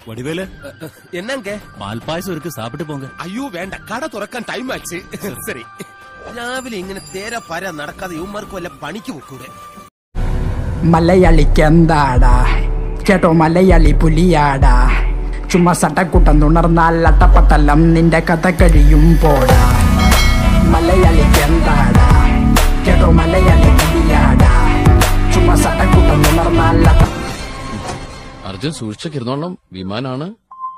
வடிவேலு என்னங்க പാൽപ്പായസം இருக்கு சாப்பிட்டு போங்க. അയ്യോ വേണ്ട, കട തുറക്കാൻ ടൈം ആச்சு. ശരി, രാവിലെ ഇങ്ങനെ തേരാ പാര നടക്കാതെ ഇവന്മാർക്ക് വല്ല പണിക്ക് പോക്കൂടെ? മലയാളിക്ക് എന്താടാ കേട്ടോ, മലയാളി പുലിയാടാ. ചുമ്മാ സട്ടക്കൂട്ടം തുണർന്നാൽ അട്ടപ്പട്ടലം നിന്റെ കഥ കഴിയും പോടാ. മലയാളിക്ക് എന്താടാ കേട്ടോ, മലയാളി പുലിയാടാ. ചുമ്മാ സട്ടക്കൂട്ടം തുണർന്നാൽ അർജുൻ സൂക്ഷിച്ചൊക്കെ ഇരുന്നോളണം, വിമാനാണ്.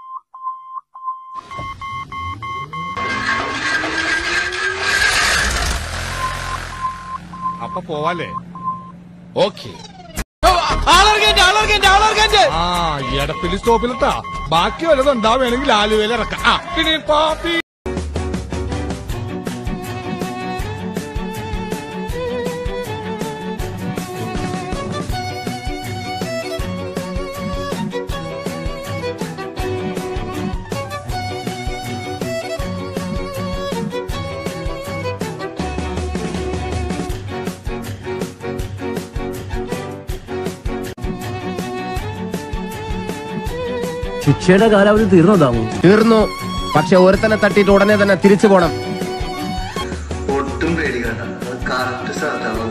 അപ്പൊ പോവാല്ലേ? ഓക്കെ. എടപ്പിള്ളി സ്റ്റോപ്പിലിട്ടാ ബാക്കി വല്ലതും ഉണ്ടാവുകയാണെങ്കിൽ ആലുവയിൽ ഇറക്കാം. പാപ്പി ശിക്ഷയുടെ കാലാവധി തീർന്നതാമോ? തീർന്നു. പക്ഷെ ഒരുത്തനെ തട്ടിയിട്ട് ഉടനെ തന്നെ തിരിച്ചു പോണം. ഒട്ടും പേടിക്കണ്ട, കറക്റ്റ് സ്ഥലത്താണ്.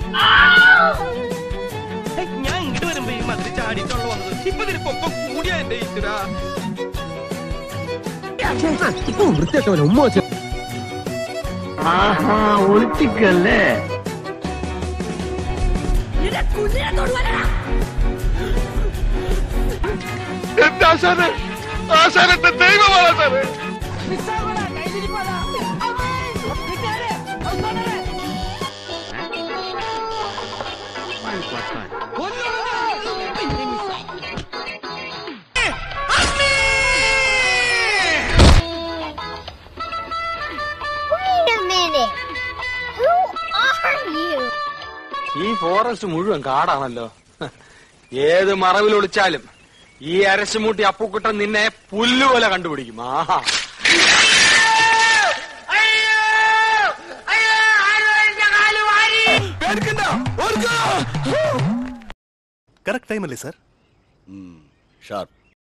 ഞാൻ ഇങ്ങോട്ട് വരുമ്പോ ഈ മന്ത്രി ചാടിയിട്ടുള്ള വന്നത് ഇപ്പൊ ഇതിന് പൊക്കം കൂടിയാ എന്റെ ഈശ്വരാ. വൃത്തിയായിട്ടവനെ ഉമ്മ വെച്ചു. ഒളിച്ചിക്കല്ലേ ആശാനത്തെ ദൈവമാണ് സാറേ. ഈ ഫോറസ്റ്റ് മുഴുവൻ കാടാണല്ലോ. ഏത് മറവിൽ ഒളിച്ചാലും ഈ അരശുമൂട്ടി അപ്പുക്കുട്ടൻ നിന്നെ പുല്ലുപോലെ കണ്ടുപിടിക്കും. ആഹാ, കറക്റ്റ് ടൈം അല്ലേ സാർ? ഷാർപ്പ്.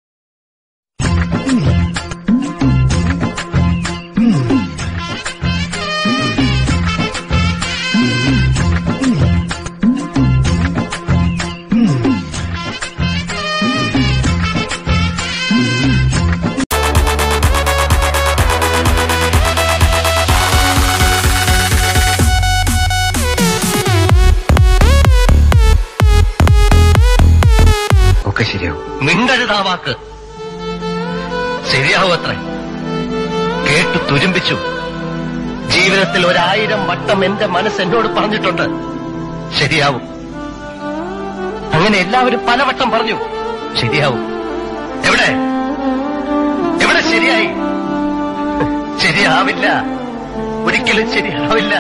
മിണ്ടരുതാ വാക്ക്. ശരിയാവത്രേ. കേട്ടു തുരുമ്പിച്ചു. ജീവിതത്തിൽ 1000 വട്ടം എന്റെ മനസ്സ് എന്നോട് പറഞ്ഞിട്ടുണ്ട് ശരിയാവും. അങ്ങനെ എല്ലാവരും പലവട്ടം പറഞ്ഞു ശരിയാവും. എവിടെ എവിടെ ശരിയായി? ശരിയാവില്ല, ഒരിക്കലും ശരിയാവില്ല.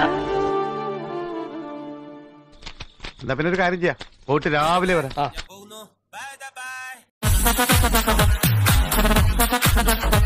എന്നാ പിന്നെ ഒരു കാര്യം ചെയ്യാം, പോയിട്ട് രാവിലെ വരാം. Bye bye.